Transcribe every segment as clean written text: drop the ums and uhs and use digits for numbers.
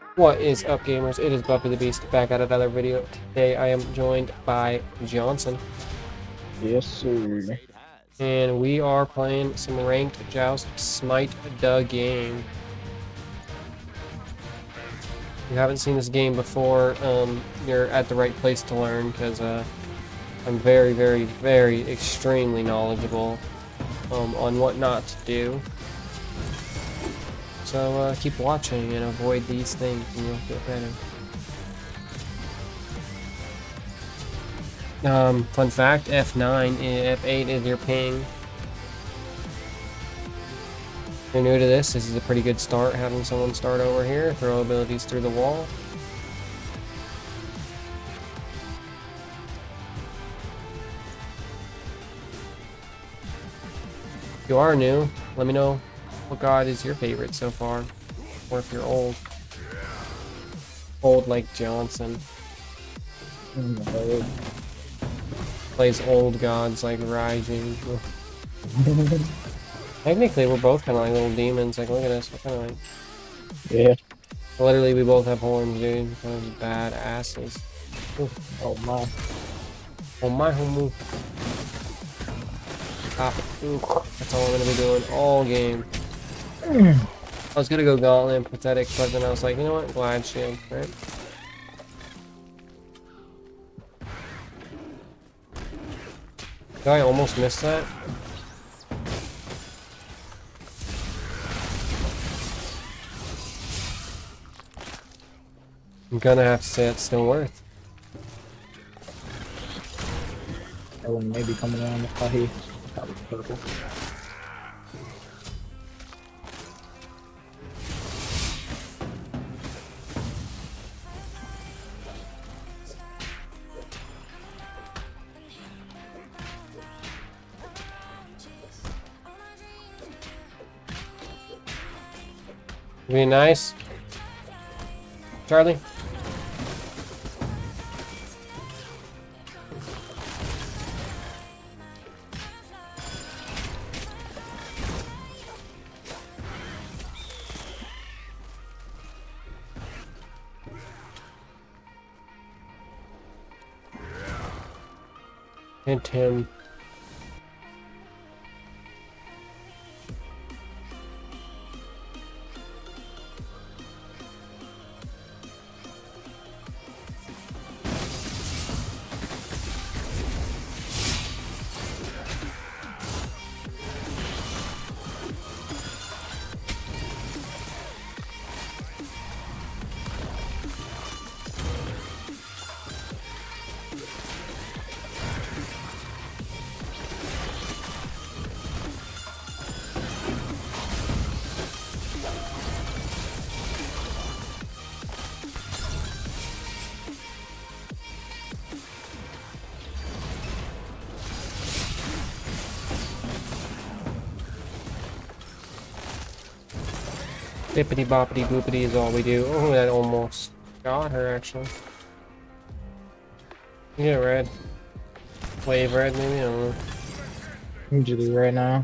What is up, gamers? It is Buffy the Beast back at another video. Today I am joined by Johnson, Yes, sir. and we are playing some ranked Joust Smite the game. If you haven't seen this game before, you're at the right place to learn because I'm very, very, very extremely knowledgeable on what not to do. So keep watching and avoid these things and you'll feel better. Fun fact, F9, F8 is your ping. If you're new to this is a pretty good start, having someone start over here, throw abilities through the wall. If you are new, let me know what god is your favorite so far, or if you're old. Old like Johnson. Plays old gods like Raiju. Technically, we're both kind of like little demons. Like, look at us. We're kind of like... Yeah. Literally, we both have horns, dude. Kind of bad asses. Oh my. Oh my homo. Pop it. Ooh, that's all I'm gonna be doing all game. I was gonna go Gauntlet and Pathetic, but then I was like, you know what? Glad Shield, right? I almost missed that. I'm gonna have to say it's still worth. That one may be coming around the party. Probably purple. Be nice. Charlie? Hint him. Bippity boppity boopity is all we do. Oh, that almost got her, actually. You get red. Wave red, maybe? I don't know. Usually right now.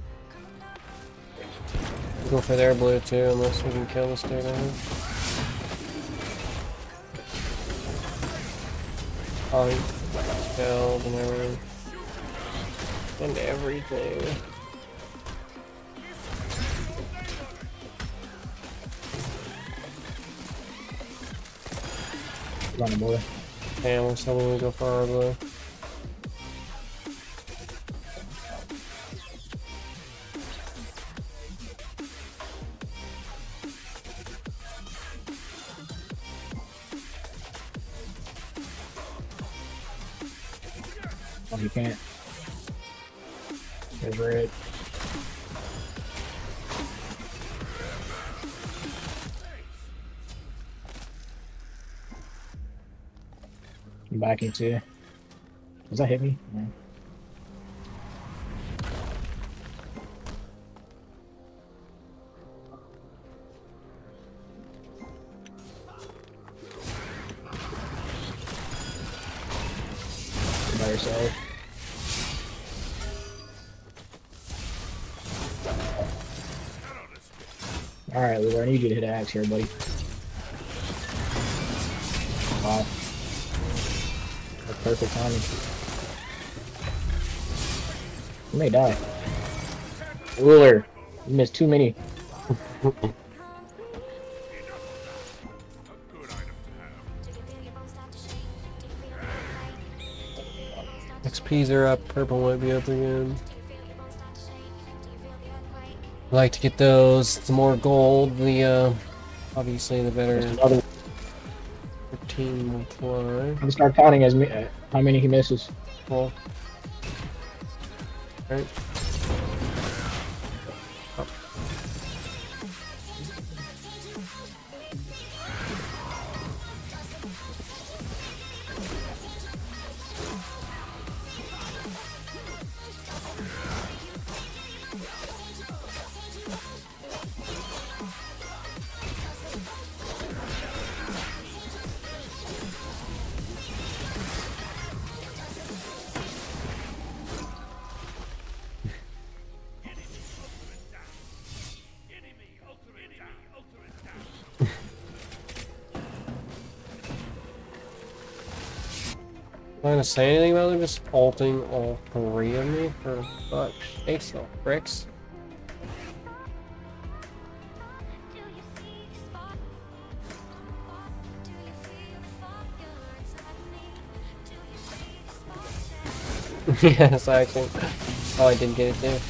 Go for their blue, too, unless we can kill this dude. Oh, killed and everything. And everything. Running boy. Damn, we're still gonna go for our blue. Oh, you can't. There's red. I'm back into. Does that hit me? No. By yourself. Alright, Lou, I need you to hit an axe here, buddy. Wow. That's perfect timing. You may die. Ruler, you missed too many. XPs are up, purple might be up again. I like to get those. The more gold, the obviously the better. Another. 13 will fly. I'm gonna start counting as how many he misses. Cool. Right. Am I gonna say anything about them just ulting all three of me for fuck's sake, so bricks? Yes, actually. Oh, I did get it too.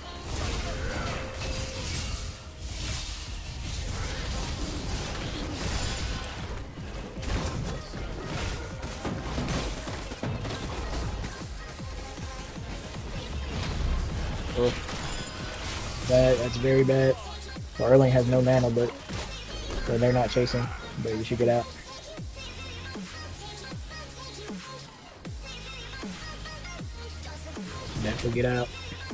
That's very bad. Well, Erling has no mana, but so they're not chasing. But you should get out. Definitely get out.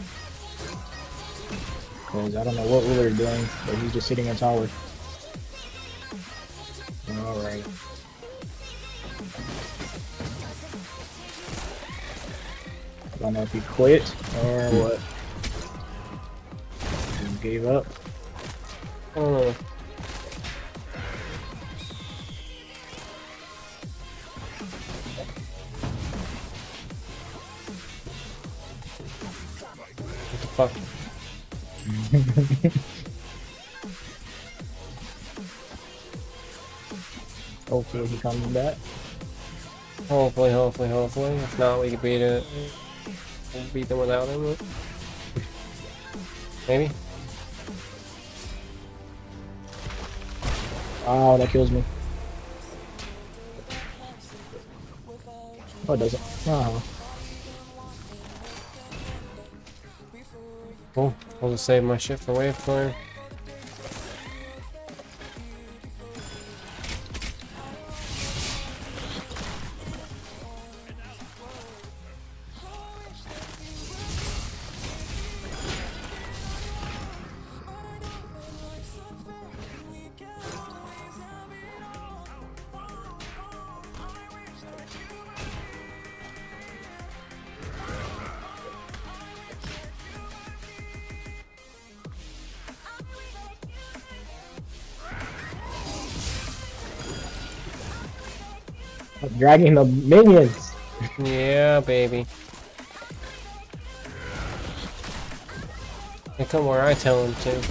Because I don't know what Ruler is doing, but he's just sitting in tower. Alright. I don't know if he quit or what. He gave up. I don't know. What the fuck? Hopefully he comes back. Hopefully. If not, we can beat it. We'll beat them without him. Maybe? Oh, that kills me. Oh, it doesn't. Oh. Cool. I'll just save my shit for wave clear. Dragging the minions. Yeah, baby. They come where I tell them to.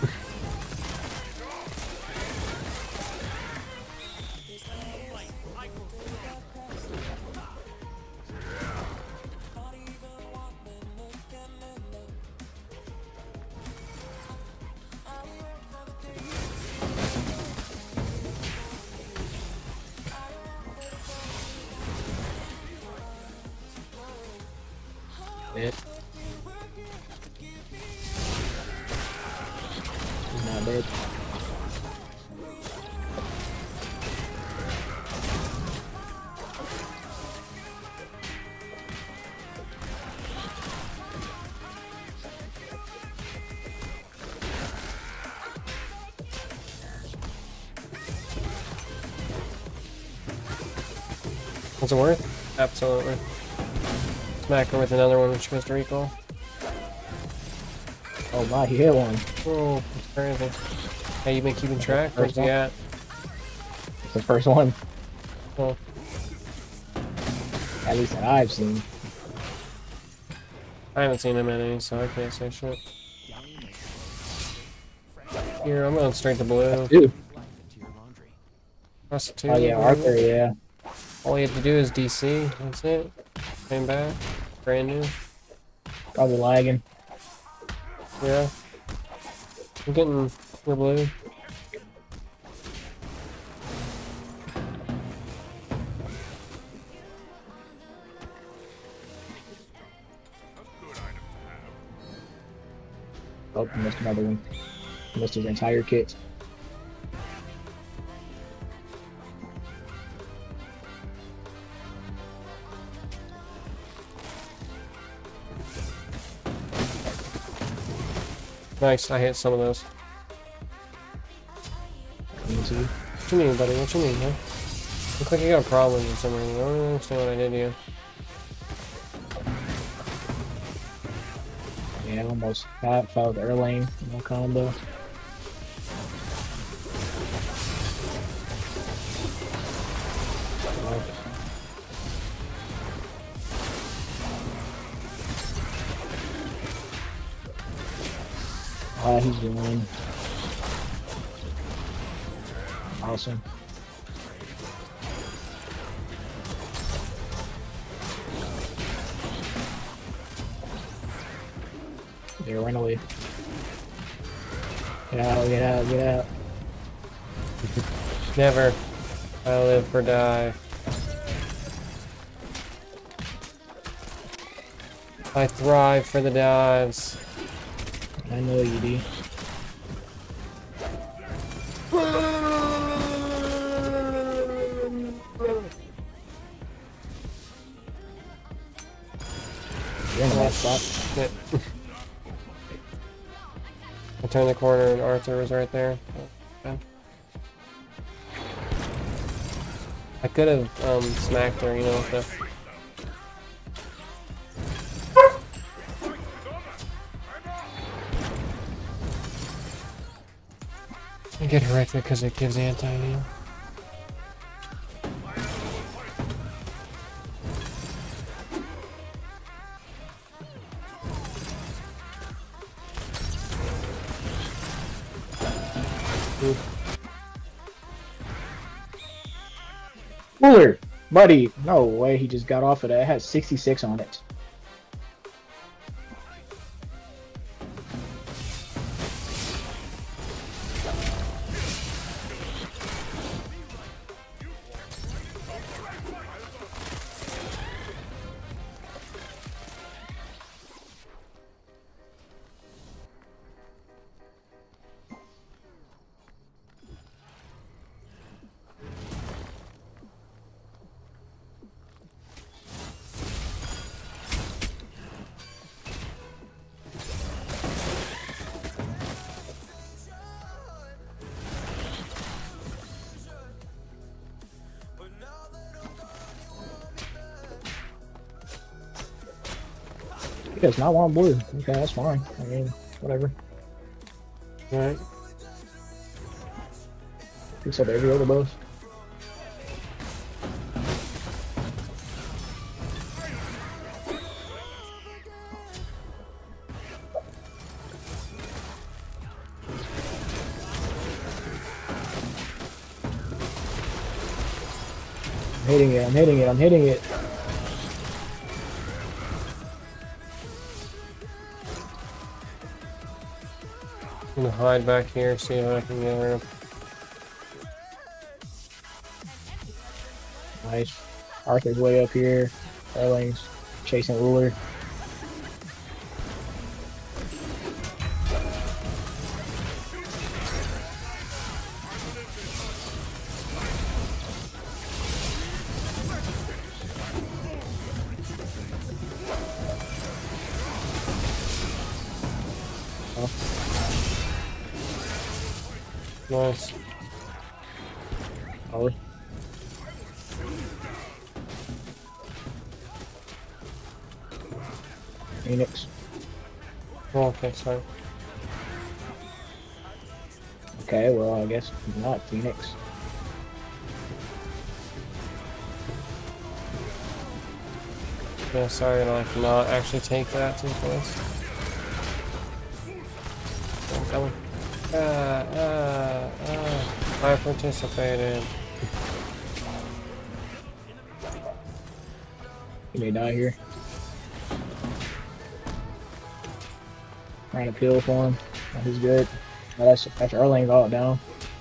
Dead. He's not dead. Was it worth? Absolutely. Smack her with another one when she goes to recall. Oh my, he hit one. Oh, that's crazy. Hey, you been keeping track? Where's First he one. at? It's the first one. Well, At least that I've seen. I haven't seen him in any, so I can't say shit. Here, I'm going straight to blue. Dude. That's two. Oh yeah, Arthur, yeah. All you have to do is DC. That's it. Came back. Brand new. Probably lagging. Yeah. I'm getting your blue. Oh, missed another one. Missed his entire kit. Nice, I hit some of those. What you need, buddy? What you need, huh? Looks like you got a problem with some reason. I don't understand what I did to you. Yeah, almost fell with Erlang. No combo. Ah, he's doing awesome. Yeah, run away. Get out, get out, get out. Never. I live or die. I thrive for the dives. I know you do. You're in the last spot. Shit. I turned the corner and Arthur was right there. Okay. I could have smacked her, you know, with the... I get her right there because it gives anti-heal. Cooler! Buddy! No way, he just got off of that. It has 66 on it. He does not want blue. Okay, that's fine. I mean, whatever. Alright. Picks up every other buff. I'm hitting it, I'm hitting it, I'm hitting it. I'm gonna hide back here, see if I can get her. Nice. Arthur's way up here. Erling's chasing Ruler. Nice. Power. Phoenix. Oh, okay, sorry. Okay, well, I guess not Phoenix. Yeah, sorry to like not actually take that too close. I'm coming. I participated. You may die here. Trying to peel for him. That is good. Oh, that's Erling's all down.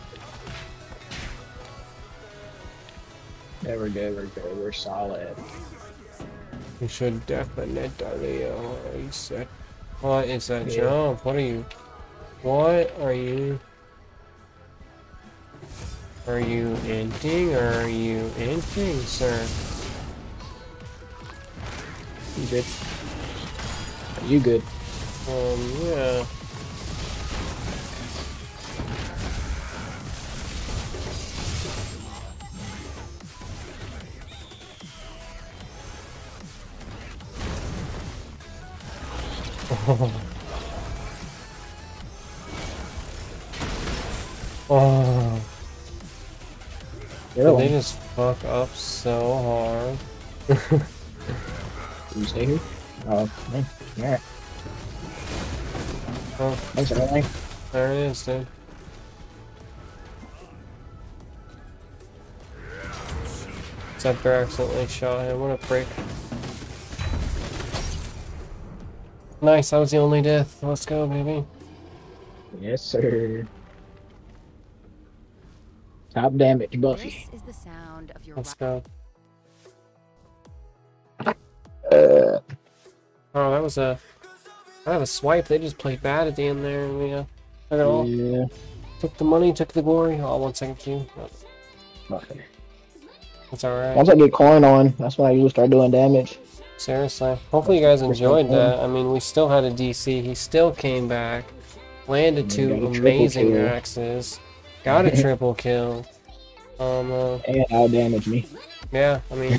Yeah, we're good. We're good. We're solid. You should definitely reset. What is that Yeah. jump? What are you? What are you? Are you inting or are you inting, sir? You good? Are you good? Yeah. Oh. Did they just fuck up so hard? Did you stay here? Oh, man. Alright. Oh, Thanks, Erling. there it is, dude. Zephyr accidentally shot him. What a prick. Nice, that was the only death. Let's go, baby. Yes, sir. Top damage, Buffy. This is the sound of your Let's go. Uh, Oh, that was a... I have a swipe. They just played bad at the end there. And we took it all. yeah. Took the money, took the glory. Oh, 1 second Q. Okay. That's alright. Once I get coin on, that's when I usually start doing damage. Seriously. Hopefully you guys enjoyed that. I mean, we still had a DC. He still came back. Landed Got two a triple amazing kill. axes. Got a triple kill. And out damage me. Yeah, I mean,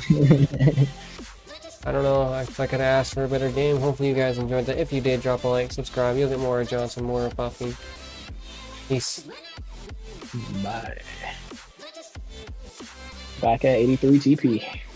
I don't know if I could ask for a better game. Hopefully you guys enjoyed that. If you did, drop a like, subscribe. You'll get more of Johnson, more of Buffy. Peace. Bye. Back at 83 TP.